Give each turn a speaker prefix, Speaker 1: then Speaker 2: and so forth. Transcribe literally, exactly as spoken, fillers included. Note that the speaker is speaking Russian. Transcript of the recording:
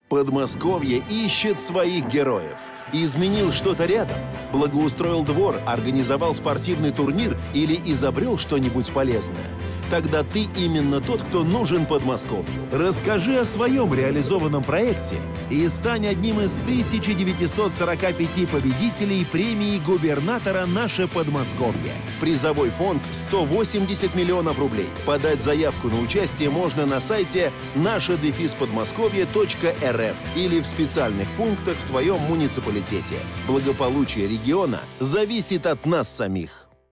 Speaker 1: Подмосковье ищет своих героев. Изменил что-то рядом, благоустроил двор, организовал спортивный турнир или изобрел что-нибудь полезное. Тогда ты именно тот, кто нужен Подмосковью. Расскажи о своем реализованном проекте и стань одним из тысячи девятисот сорока пяти победителей премии губернатора «Наше Подмосковье». Призовой фонд сто восемьдесят миллионов рублей. Подать заявку на участие можно на сайте наше дефис подмосковье точка эр эф или в специальных пунктах в твоем муниципалитете. Благополучие региона зависит от нас самих.